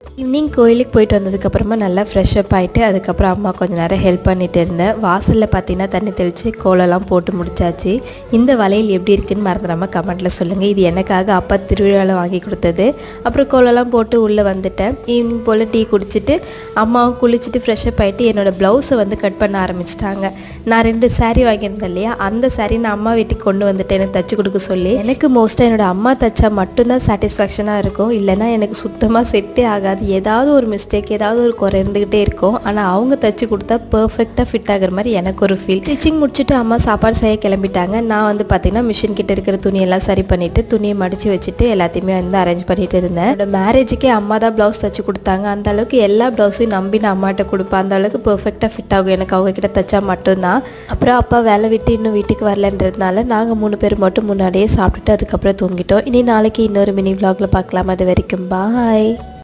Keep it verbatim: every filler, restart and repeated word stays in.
Evening கோயிலுக்கு போயிட்டு வந்ததுக்கப்புறமா நல்லா ஃப்ரெஷ் அப் ஆகிட்டு அதுக்கப்புறம் அம்மா கொஞ்சம் நேரம் ஹெல்ப் பண்ணிகிட்டு இருந்தேன். வாசலில் பார்த்தீங்கன்னா தண்ணி தெளித்து கோலம்லாம் போட்டு முடிச்சாச்சு. இந்த வளையல் எப்படி இருக்குன்னு மறந்துடாமல் கமெண்ட்டில் சொல்லுங்கள். இது எனக்காக அப்பா திருவிழாவில் வாங்கி கொடுத்தது. அப்புறம் கோலம்லாம் போட்டு உள்ளே வந்துட்டேன். ஈவினிங் போல் டீ குடிச்சிட்டு அம்மாவும் குளிச்சுட்டு ஃப்ரெஷ் அப் ஆகிட்டு என்னோடய ப்ளவுஸை வந்து கட் பண்ண ஆரம்பிச்சிட்டாங்க. நான் ரெண்டு சாரீ வாங்கியிருந்தேன் இல்லையா, அந்த சாரீ நான் அம்மா வீட்டுக்கு கொண்டு வந்துட்டு எனக்கு தைச்சி கொடுக்க சொல்லி. எனக்கு மோஸ்ட்டாக என்னோடய அம்மா தைச்சா மட்டும்தான் சாட்டிஸ்ஃபேக்ஷனாக இருக்கும், இல்லைனா எனக்கு சுத்தமாக செட்டே ஆகாது. ஏதாவது ஒரு மிஸ்டேக், ஏதாவது ஒரு குறை இருந்துகிட்டே இருக்கும். ஆனால் அவங்க தைச்சி கொடுத்தா பர்ஃபெக்டாக ஃபிட் ஆகிற மாதிரி எனக்கு ஒரு ஃபீல். ஸ்டிச்சிங் முடிச்சுட்டு அம்மா சாப்பாடு செய்ய கிளம்பிட்டாங்க. நான் வந்து பார்த்தீங்கன்னா மிஷின் கிட்ட இருக்கிற துணியெல்லாம் சரி பண்ணிவிட்டு துணியை மடித்து வச்சுட்டு எல்லாத்தையுமே வந்து அரேஞ்ச் பண்ணிட்டு இருந்தேன். என்னோட மேரேஜுக்கே அம்மா தான் ப்ளவுஸ் தைச்சி கொடுத்தாங்க. அந்த அளவுக்கு எல்லா ப்ளவுஸையும் நம்பி நான் அம்மாட்ட கொடுப்பேன். அந்த அளவுக்கு பர்ஃபெக்டாக ஃபிட் ஆகும் எனக்கு அவங்க கிட்ட தைச்சா மட்டும்தான். அப்புறம் அப்பா வேலை விட்டு இன்னும் வீட்டுக்கு வரலன்றதுனால நாங்கள் மூணு பேர் மட்டும் முன்னாடியே சாப்பிட்டுட்டு அதுக்கப்புறம் தூங்கிட்டோம். இனி நாளைக்கு இன்னொரு மினி விலாகில் பார்க்கலாம். அது வரைக்கும் பாய்.